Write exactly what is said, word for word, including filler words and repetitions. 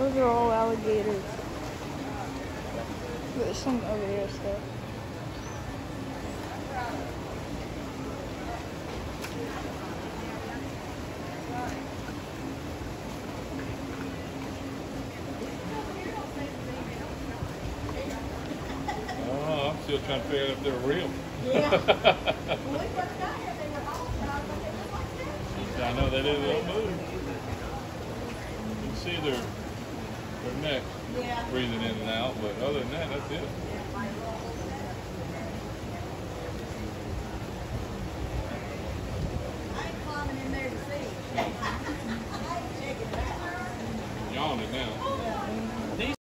Those are all alligators. There's some over there still. Oh, I'm still trying to figure out if they're real. Yeah. I know they didn't little move. You can see their their neck Yeah. breathing in and out, but other than that, that's it.